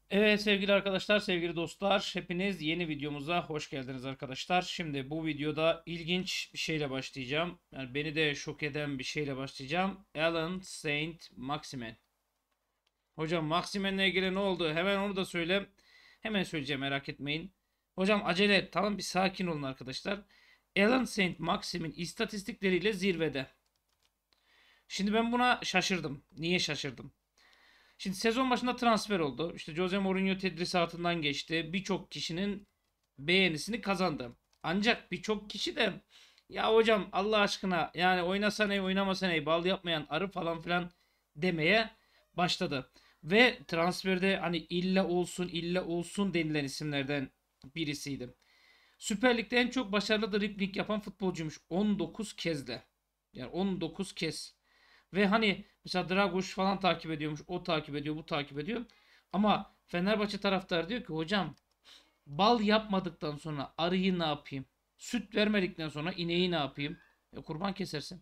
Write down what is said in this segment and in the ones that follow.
Evet sevgili arkadaşlar, sevgili dostlar, hepiniz yeni videomuza hoş geldiniz arkadaşlar. Şimdi bu videoda ilginç bir şeyle başlayacağım. Yani beni de şok eden bir şeyle başlayacağım. Alan Saint Maximin. Hocam Maximin'le ilgili ne oldu? Hemen onu da söyle. Hemen söyleyeceğim, merak etmeyin. Hocam acele et, tamam, bir sakin olun arkadaşlar. Alan Saint Maximin istatistikleriyle zirvede. Şimdi ben buna şaşırdım. Niye şaşırdım? Şimdi sezon başında transfer oldu. İşte Jose Mourinho tedrisatından geçti. Birçok kişinin beğenisini kazandı. Ancak birçok kişi de ya hocam Allah aşkına yani oynasa ne oynamasa ne bal yapmayan arı falan filan demeye başladı. Ve transferde hani illa olsun denilen isimlerden birisiydi. Süper Lig'de en çok başarılı dribbling yapan futbolcuymuş. 19 kezde. Yani 19 kez. Ve hani mesela Draguş falan takip ediyormuş. O takip ediyor, bu takip ediyor. Ama Fenerbahçe taraftarı diyor ki hocam bal yapmadıktan sonra arıyı ne yapayım? Süt vermedikten sonra ineği ne yapayım? Kurban kesersin.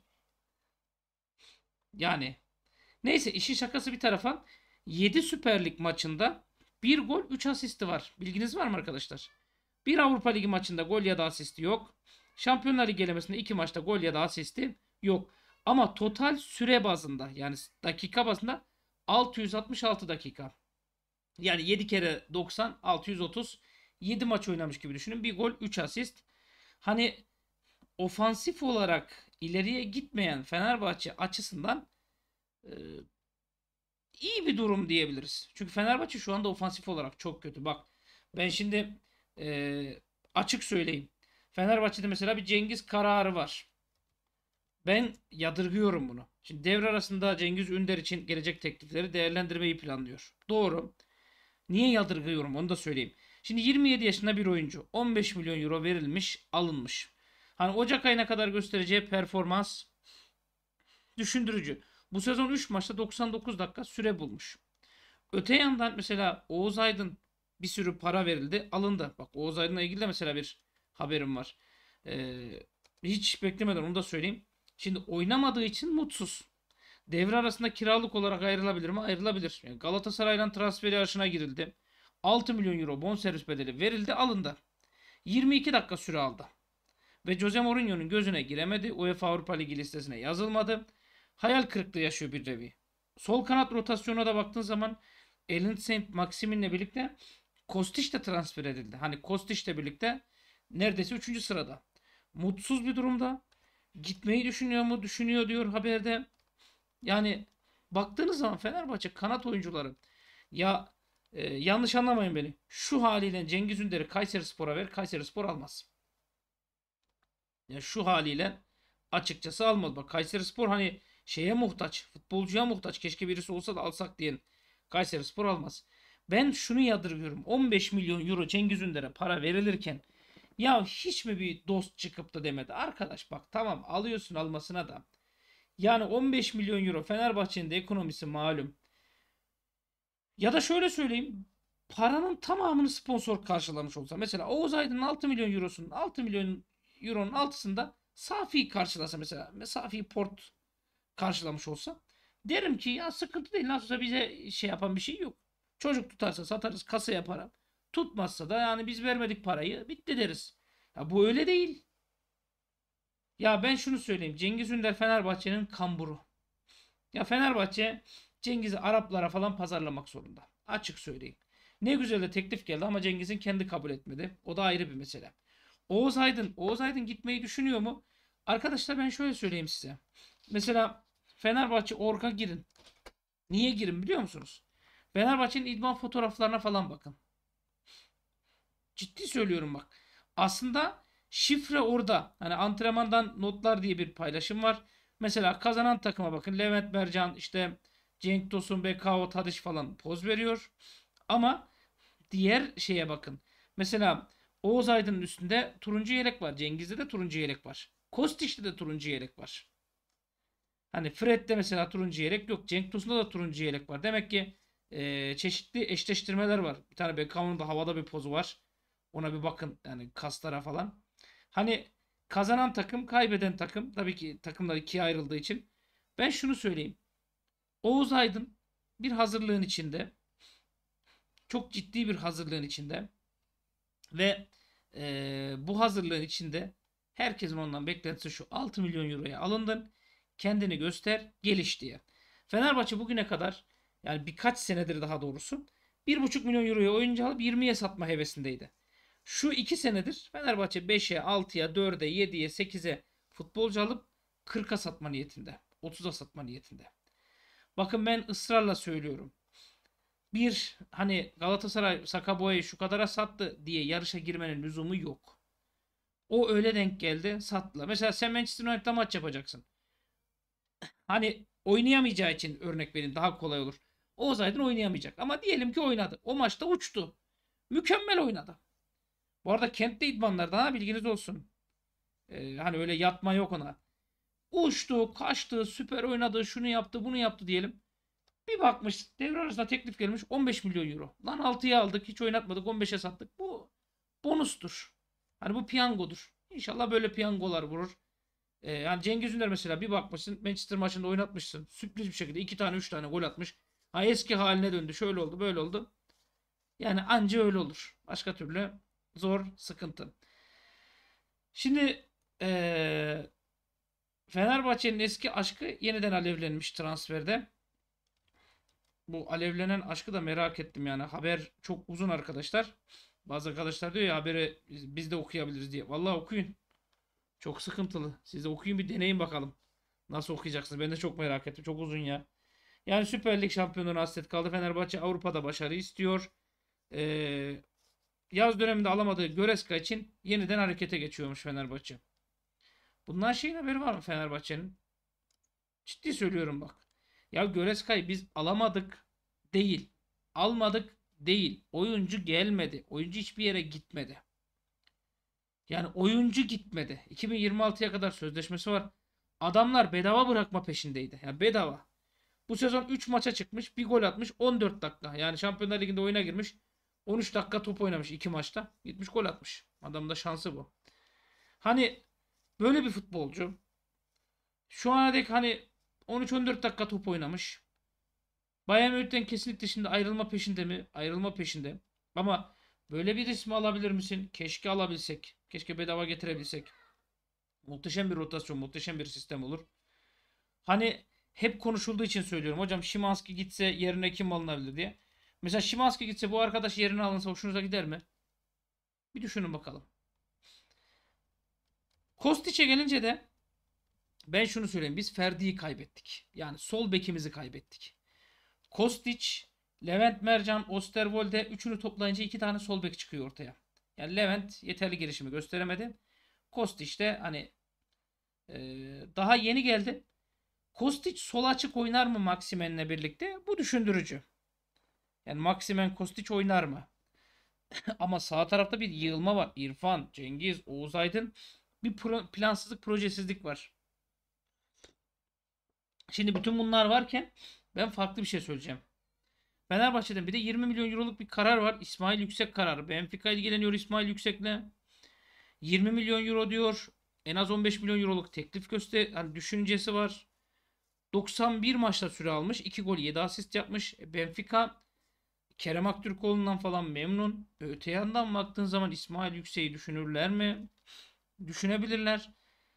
Yani neyse, işin şakası bir tarafa, 7 Süper Lig maçında bir gol 3 asisti var. Bilginiz var mı arkadaşlar? Bir Avrupa Ligi maçında gol ya da asisti yok. Şampiyonlar Ligi elemesinde 2 maçta gol ya da asisti yok. Ama total süre bazında, yani dakika bazında 666 dakika. Yani 7 kere 90 630, 7 maç oynamış gibi düşünün. Bir gol 3 asist. Hani ofansif olarak ileriye gitmeyen Fenerbahçe açısından e, iyi bir durum diyebiliriz. Çünkü Fenerbahçe şu anda ofansif olarak çok kötü. Bak ben şimdi açık söyleyeyim. Fenerbahçe'de mesela bir Cengiz kararı var. Ben yadırgıyorum bunu. Şimdi devre arasında Cengiz Ünder için gelecek teklifleri değerlendirmeyi planlıyor. Doğru. Niye yadırgıyorum onu da söyleyeyim. Şimdi 27 yaşında bir oyuncu. 15 milyon euro verilmiş, alınmış. Hani Ocak ayına kadar göstereceği performans düşündürücü. Bu sezon 3 maçta 99 dakika süre bulmuş. Öte yandan mesela Oğuz Aydın, bir sürü para verildi, alındı. Bak Oğuz Aydın'la ilgili de mesela bir haberim var. Hiç beklemeden onu da söyleyeyim. Şimdi oynamadığı için mutsuz. Devre arasında kiralık olarak ayrılabilir mi? Ayrılabilir. Yani Galatasaray'dan transfer yarışına girildi. 6 milyon euro bonservis bedeli verildi, alındı. 22 dakika süre aldı. Ve Jose Mourinho'nun gözüne giremedi. UEFA Avrupa Ligi listesine yazılmadı. Hayal kırıklığı yaşıyor bir nevi. Sol kanat rotasyona da baktığın zaman Alan Saint Maximin'le birlikte Kostić de transfer edildi. Hani Kostić'le birlikte neredeyse 3. sırada. Mutsuz bir durumda. Gitmeyi düşünüyor mu? Düşünüyor diyor haberde. Yani baktığınız zaman Fenerbahçe kanat oyuncuları, ya yanlış anlamayın beni. Şu haliyle Cengiz Ünder'i Kayserispor'a ver, Kayserispor almaz. Ya şu haliyle açıkçası almaz. Bak Kayserispor hani şeye muhtaç, futbolcuya muhtaç. Keşke birisi olsa da alsak diyen Kayserispor almaz. Ben şunu yadırgıyorum. 15 milyon euro Cengiz Ünder'e para verilirken ya hiç mi bir dost çıkıp da demedi. Arkadaş bak tamam, alıyorsun almasına da. Yani 15 milyon euro, Fenerbahçe'nin de ekonomisi malum. Ya da şöyle söyleyeyim. Paranın tamamını sponsor karşılamış olsa. Mesela Oğuz Aydın'ın 6 milyon eurosunun 6 milyon euronun altısında Safi karşılasa, mesela Safi Port karşılamış olsa, derim ki ya sıkıntı değil, nasılsa bize şey yapan bir şey yok. Çocuk tutarsa satarız kasaya para. Tutmazsa da yani biz vermedik parayı, bitti deriz. Ya bu öyle değil. Ya ben şunu söyleyeyim. Cengiz Ünder Fenerbahçe'nin kamburu. Ya Fenerbahçe Cengiz'i Araplara falan pazarlamak zorunda. Açık söyleyeyim. Ne güzel de teklif geldi ama Cengiz'in kendi kabul etmedi. O da ayrı bir mesele. Oğuz Aydın gitmeyi düşünüyor mu? Arkadaşlar ben şöyle söyleyeyim size. Mesela Fenerbahçe Ork'a girin. Niye girin biliyor musunuz? Fenerbahçe'nin idman fotoğraflarına falan bakın. Ciddi söylüyorum bak. Aslında şifre orada. Hani antrenmandan notlar diye bir paylaşım var. Mesela kazanan takıma bakın. Levent Mercan, işte Cenk Tosun, Bekao, Tadiş falan poz veriyor. Ama diğer şeye bakın. Mesela Oğuz Aydın'ın üstünde turuncu yelek var. Cengiz'de de turuncu yelek var. Kostić'te de turuncu yelek var. Hani Fred'de mesela turuncu yelek yok. Cenk Tosun'da da turuncu yelek var. Demek ki çeşitli eşleştirmeler var. Bir tane Bekao'nun da havada bir pozu var. Ona bir bakın yani, kaslara falan. Hani kazanan takım, kaybeden takım. Tabii ki takımlar ikiye ayrıldığı için. Ben şunu söyleyeyim. Oğuz Aydın bir hazırlığın içinde. Çok ciddi bir hazırlığın içinde ve bu hazırlığın içinde herkesin ondan beklentisi şu: 6 milyon euroya alındın, kendini göster, geliş diye. Fenerbahçe bugüne kadar, yani birkaç senedir daha doğrusu, 1,5 milyon euroya oyuncu alıp 20'ye satma hevesindeydi. Şu 2 senedir Fenerbahçe 5'e, 6'ya, 4'e, 7'ye, 8'e futbolcu alıp 40'a satma niyetinde. 30'a satma niyetinde. Bakın ben ısrarla söylüyorum. Bir, hani Galatasaray Saka Boya'yı şu kadara sattı diye yarışa girmenin lüzumu yok. O öyle denk geldi, sattılar. Mesela sen Manchester United'da maç yapacaksın. Hani oynayamayacağı için örnek vereyim, daha kolay olur. Oğuz Aydın oynayamayacak. Ama diyelim ki oynadı. O maçta uçtu. Mükemmel oynadı. Bu arada Kent de idmanlarda, ha, bilginiz olsun. Hani öyle yatma yok ona. Uçtu, kaçtı, süper oynadı, şunu yaptı, bunu yaptı diyelim. Bir bakmış devre arasında teklif gelmiş 15 milyon euro. Lan 6'ya aldık, hiç oynatmadık, 15'e sattık. Bu bonustur. Hani bu piyangodur. İnşallah böyle piyangolar vurur. Yani Cengiz Ünder mesela, bir bakmışsın Manchester maçında oynatmışsın. Sürpriz bir şekilde 2 tane 3 tane gol atmış. Ha, eski haline döndü. Şöyle oldu, böyle oldu. Yani anca öyle olur. Başka türlü zor, sıkıntı. Şimdi Fenerbahçe'nin eski aşkı yeniden alevlenmiş transferde. Bu alevlenen aşkı da merak ettim yani. Haber çok uzun arkadaşlar. Bazı arkadaşlar diyor ya, haberi biz de okuyabiliriz diye. Vallahi okuyun. Çok sıkıntılı. Siz de okuyun, bir deneyin bakalım. Nasıl okuyacaksınız? Ben de çok merak ettim. Çok uzun ya. Yani Süper Lig şampiyonluğuna hasret kaldı. Fenerbahçe Avrupa'da başarı istiyor. Ee, Yaz döneminde alamadığı Goretzka için yeniden harekete geçiyormuş Fenerbahçe. Bundan şeyin haberi var mı Fenerbahçe'nin? Ciddi söylüyorum bak. Ya Goreska'yı biz alamadık değil. Almadık değil. Oyuncu gelmedi. Oyuncu hiçbir yere gitmedi. Yani oyuncu gitmedi. 2026'ya kadar sözleşmesi var. Adamlar bedava bırakma peşindeydi. Yani bedava. Bu sezon 3 maça çıkmış. Bir gol atmış. 14 dakika. Yani Şampiyonlar Ligi'nde oyuna girmiş. 13 dakika top oynamış 2 maçta. Gitmiş gol atmış. Adamın da şansı bu. Hani böyle bir futbolcu. Şu ana dek hani 13-14 dakika top oynamış. Bayern Münih'ten kesinlikle şimdi ayrılma peşinde mi? Ayrılma peşinde. Ama böyle bir ismi alabilir misin? Keşke alabilsek. Keşke bedava getirebilsek. Muhteşem bir rotasyon, muhteşem bir sistem olur. Hani hep konuşulduğu için söylüyorum. Hocam Szymański gitse yerine kim alınabilir diye. Mesela Szymański gitse, bu arkadaş yerine alınsa hoşunuza gider mi? Bir düşünün bakalım. Kostic'e gelince de ben şunu söyleyeyim. Biz Ferdi'yi kaybettik. Yani sol bekimizi kaybettik. Kostic, Levent Mercan, Osterwolde, üçünü toplayınca 2 tane sol bek çıkıyor ortaya. Yani Levent yeterli gelişimi gösteremedi. Kostic de hani daha yeni geldi. Kostic sol açık oynar mı Maximen'le birlikte? Bu düşündürücü. Yani Maximen Kostic oynar mı? Ama sağ tarafta bir yığılma var. İrfan, Cengiz, Oğuz Aydın, bir plansızlık, projesizlik var. Şimdi bütün bunlar varken ben farklı bir şey söyleyeceğim. Fenerbahçe'den bir de 20 milyon euroluk bir karar var. İsmail Yüksek kararı. Benfica ilgileniyor İsmail Yüksek'le. 20 milyon euro diyor. En az 15 milyon euroluk teklif hani düşüncesi var. 91 maçta süre almış. 2 gol 7 asist yapmış. Benfica Kerem Aktürkoğlu'ndan falan memnun. Öte yandan baktığın zaman İsmail Yüksek'i düşünürler mi? Düşünebilirler.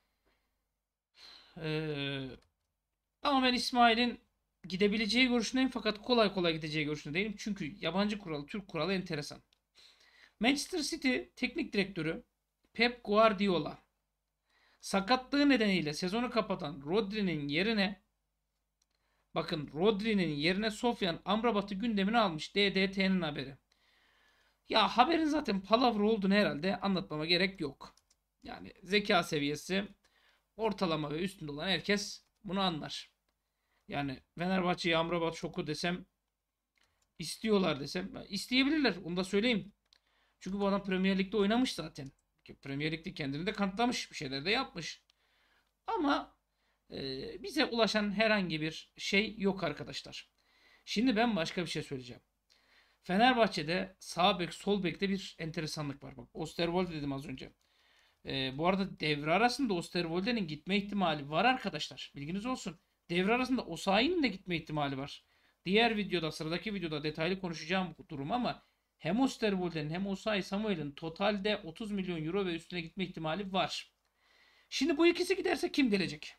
Ee, Ama ben İsmail'in gidebileceği görüşündeyim, fakat kolay kolay gideceği görüşünde değilim. Çünkü yabancı kuralı, Türk kuralı enteresan. Manchester City teknik direktörü Pep Guardiola sakatlığı nedeniyle sezonu kapatan Rodri'nin yerine, bakın, Rodri'nin yerine Sofyan Amrabat'ı gündemine almış. DDT'nin haberi. Ya haberin zaten palavra olduğunu herhalde anlatmama gerek yok. Yani zeka seviyesi ortalama ve üstünde olan herkes bunu anlar. Yani Fenerbahçe'ye Amrabat şoku desem, istiyorlar desem, isteyebilirler. Onu da söyleyeyim. Çünkü bu adam Premier Lig'de oynamış zaten. Premier Lig'de kendini de kanıtlamış. Bir şeyler de yapmış. Ama bize ulaşan herhangi bir şey yok arkadaşlar. Şimdi ben başka bir şey söyleyeceğim. Fenerbahçe'de sağ bek sol bekte bir enteresanlık var. Bak, Osterwolde dedim az önce. Bu arada devre arasında Osterwolde'nin gitme ihtimali var arkadaşlar. Bilginiz olsun. Devre arasında Osayi'nin de gitme ihtimali var. Diğer videoda, sıradaki videoda detaylı konuşacağım bu durum, ama hem Osterwolde'nin hem Osayi Samuel'in totalde 30 milyon euro ve üstüne gitme ihtimali var. Şimdi bu ikisi giderse kim gelecek?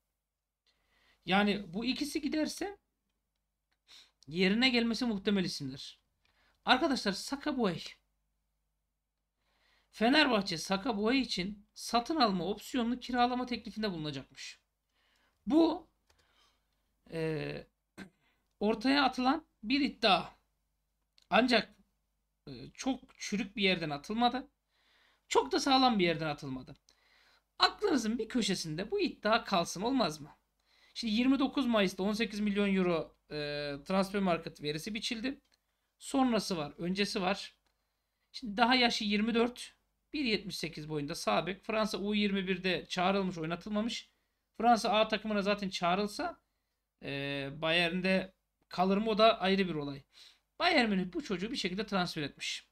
Yani bu ikisi giderse yerine gelmesi muhtemel isimler. Arkadaşlar Saka Boey. Fenerbahçe Saka Boey için satın alma opsiyonlu kiralama teklifinde bulunacakmış. Bu e, ortaya atılan bir iddia. Ancak çok çürük bir yerden atılmadı. Çok da sağlam bir yerden atılmadı. Aklınızın bir köşesinde bu iddia kalsın, olmaz mı? Şimdi 29 Mayıs'ta 18 milyon euro transfer market verisi biçildi. Sonrası var, öncesi var. Şimdi daha yaşı 24. 1.78 boyunda sağ bek. Fransa U21'de çağrılmış, oynatılmamış. Fransa A takımına zaten çağrılsa Bayern'de kalır mı, o da ayrı bir olay. Bayern Münih bu çocuğu bir şekilde transfer etmiş.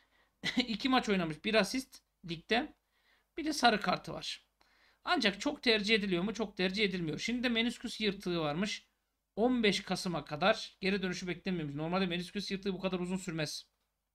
2 maç oynamış. Bir asist ligde. Bir de sarı kartı var. Ancak çok tercih ediliyor mu? Çok tercih edilmiyor. Şimdi de menisküs yırtığı varmış. 15 Kasım'a kadar geri dönüşü beklenmiyormuş. Normalde menisküs yırtığı bu kadar uzun sürmez.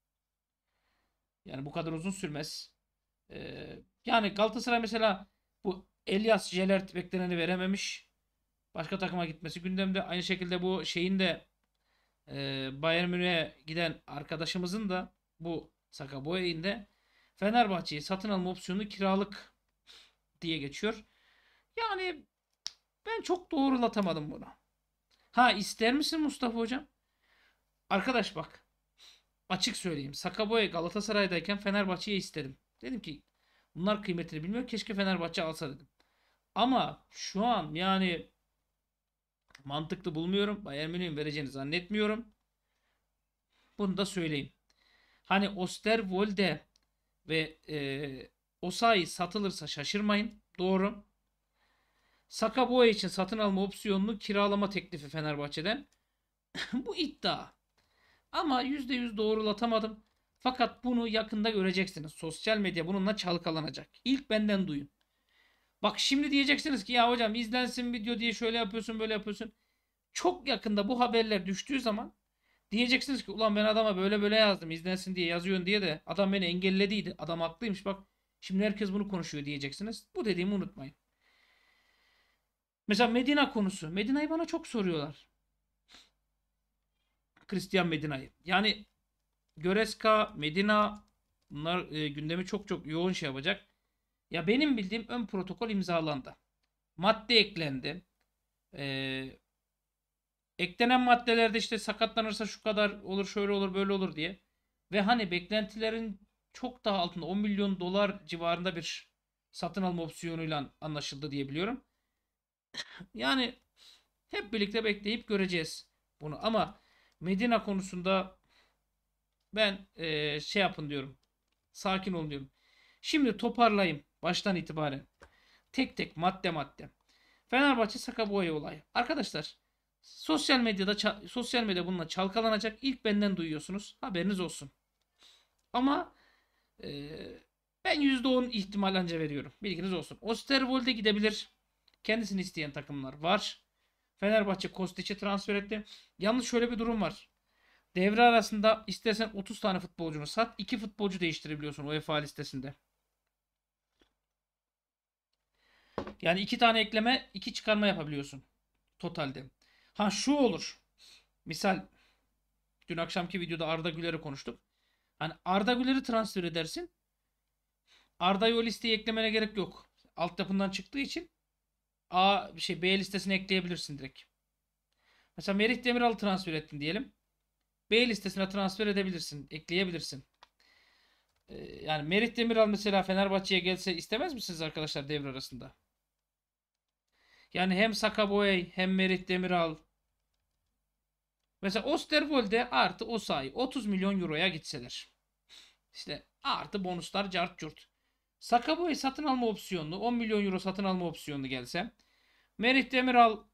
Yani bu kadar uzun sürmez. Yani Galatasaray mesela bu Elias Jelert bekleneni verememiş. Başka takıma gitmesi gündemde. Aynı şekilde bu şeyin de Bayern Münih'e giden arkadaşımızın da, bu Saka Boey'in de Fenerbahçe'yi satın alma opsiyonu kiralık diye geçiyor. Yani ben çok doğrulatamadım bunu. Ha, ister misin Mustafa Hocam? Arkadaş bak, açık söyleyeyim. Saka Boey Galatasaray'dayken Fenerbahçe'ye istedim. Dedim ki bunlar kıymetini bilmiyor. Keşke Fenerbahçe alsa dedim. Ama şu an yani mantıklı bulmuyorum. Bayern Münih'in vereceğini zannetmiyorum. Bunu da söyleyeyim. Hani Osterwolde ve Osayi satılırsa şaşırmayın. Doğru. Saka Boey için satın alma opsiyonlu kiralama teklifi Fenerbahçe'den. Bu iddia. Ama %100 doğrulatamadım. Fakat bunu yakında göreceksiniz. Sosyal medya bununla çalkalanacak. İlk benden duyun. Bak şimdi diyeceksiniz ki ya hocam izlensin video diye şöyle yapıyorsun böyle yapıyorsun. Çok yakında bu haberler düştüğü zaman diyeceksiniz ki ulan ben adama böyle böyle yazdım, izlensin diye yazıyorsun diye de adam beni engellediydi. Adam haklıymış bak. Şimdi herkes bunu konuşuyor diyeceksiniz. Bu dediğimi unutmayın. Mesela Medina konusu. Medina'yı bana çok soruyorlar. Christian Medina'yı. Yani Goretzka, Medina, bunlar gündemi çok çok yoğun şey yapacak. Ya benim bildiğim ön protokol imzalandı. Madde eklendi. E, Eklenen maddelerde işte sakatlanırsa şu kadar olur, şöyle olur, böyle olur diye. Ve hani beklentilerin çok daha altında 10 milyon dolar civarında bir satın alma opsiyonuyla anlaşıldı diye biliyorum. Yani hep birlikte bekleyip göreceğiz bunu. Ama Medina konusunda ben şey yapın diyorum. Sakin olun diyorum. Şimdi toparlayayım baştan itibaren. Tek tek madde madde. Fenerbahçe Sakaboya olayı. Arkadaşlar sosyal medya bununla çalkalanacak. İlk benden duyuyorsunuz. Haberiniz olsun. Ama e, ben %10 ihtimal anca veriyorum. Bilginiz olsun. Osterwolde gidebilir. Kendisini isteyen takımlar var. Fenerbahçe Kostic'i transfer etti. Yalnız şöyle bir durum var. Devre arasında istersen 30 tane futbolcunu sat. 2 futbolcu değiştirebiliyorsun UEFA listesinde. Yani 2 tane ekleme, 2 çıkarma yapabiliyorsun totalde. Ha şu olur. Misal dün akşamki videoda Arda Güler'i konuştuk. Hani Arda Güler'i transfer edersin. Arda'yı o listeye eklemene gerek yok. Altyapından çıktığı için B listesine ekleyebilirsin direkt. Mesela Merih Demiral'ı transfer ettin diyelim. B listesine transfer edebilirsin, ekleyebilirsin. Yani Merih Demiral mesela Fenerbahçe'ye gelse istemez misiniz arkadaşlar devre arasında? Yani hem Saka Boey hem Merih Demiral. Mesela Osterwolde artı Osayi 30 milyon euroya gitseler. İşte artı bonuslar cart curt. Saka Boey satın alma opsiyonlu 10 milyon euro satın alma opsiyonlu gelse. Merih Demiral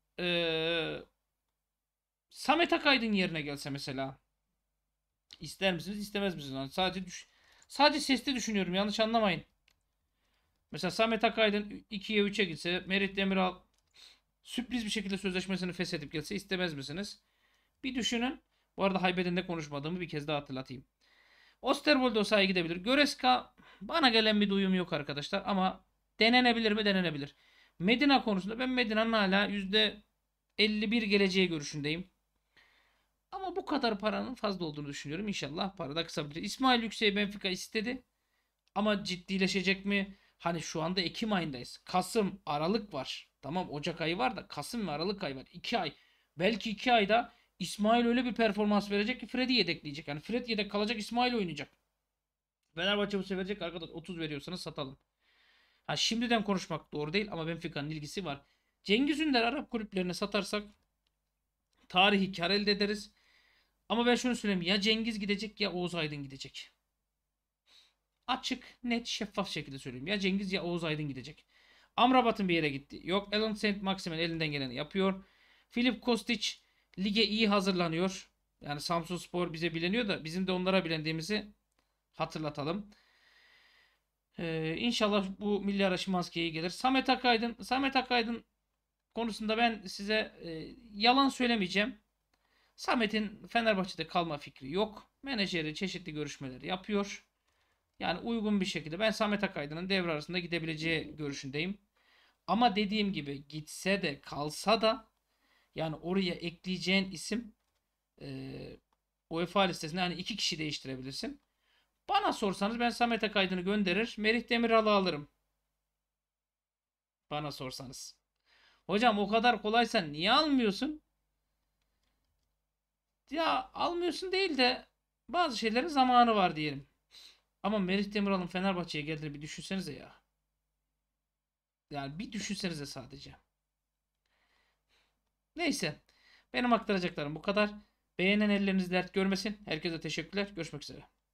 Samet Akaydın yerine gelse mesela. İster misiniz istemez misiniz? Yani sadece sesli düşünüyorum, yanlış anlamayın. Mesela Samet Akaydın 2'ye 3'e gitse, Merih Demiral sürpriz bir şekilde sözleşmesini feshedip gelse istemez misiniz? Bir düşünün. Bu arada Haybeden'de konuşmadığımı bir kez daha hatırlatayım. Osterwolde Osayi'ye gidebilir. Goretzka bana gelen bir duyum yok arkadaşlar ama denenebilir mi? Denenebilir. Medina konusunda ben Medina'nın hala %51 geleceği görüşündeyim. Ama bu kadar paranın fazla olduğunu düşünüyorum. İnşallah para da kısabilir. İsmail Yüksek'i Benfica istedi. Ama ciddileşecek mi? Hani şu anda Ekim ayındayız. Kasım, Aralık var. Tamam, Ocak ayı var da Kasım ve Aralık ayı var. 2 ay. Belki 2 ayda İsmail öyle bir performans verecek ki Fred'i yedekleyecek. Yani Fred yedek kalacak, İsmail oynayacak. Fenerbahçe bu sefer verecek arkadaş, 30 veriyorsanız satalım. Ha, şimdiden konuşmak doğru değil ama Benfica'nın ilgisi var. Cengiz Ünder Arap kulüplerine satarsak tarihi kar elde ederiz. Ama ben şunu söyleyeyim, ya Cengiz gidecek ya Oğuz Aydın gidecek. Açık, net, şeffaf şekilde söyleyeyim. Ya Cengiz ya Oğuz Aydın gidecek. Amrabat'ın bir yere gitti. Yok, Alan Saint Maximin elinden geleni yapıyor. Filip Kostic lige iyi hazırlanıyor. Yani Samsunspor bize bileniyor da bizim de onlara bilendiğimizi hatırlatalım. İnşallah bu milli ara Şimanski'ye gelir. Samet Akaydın konusunda ben size yalan söylemeyeceğim. Samet'in Fenerbahçe'de kalma fikri yok. Menajeri çeşitli görüşmeler yapıyor. Yani uygun bir şekilde ben Samet Akaydın'ın devre arasında gidebileceği görüşündeyim. Ama dediğim gibi gitse de kalsa da yani oraya ekleyeceğin isim UEFA listesinde hani iki kişi değiştirebilirsin. Bana sorsanız ben Samet Akaydın'ı gönderir, Merih Demiral'ı alırım. Bana sorsanız. Hocam o kadar kolaysa niye almıyorsun? Ya almıyorsun değil de bazı şeylerin zamanı var diyelim. Ama Merih Demiral'ın Fenerbahçe'ye geldiğini bir düşünsenize ya. Yani bir düşünsenize sadece. Neyse. Benim aktaracaklarım bu kadar. Beğenen elleriniz dert görmesin. Herkese teşekkürler. Görüşmek üzere.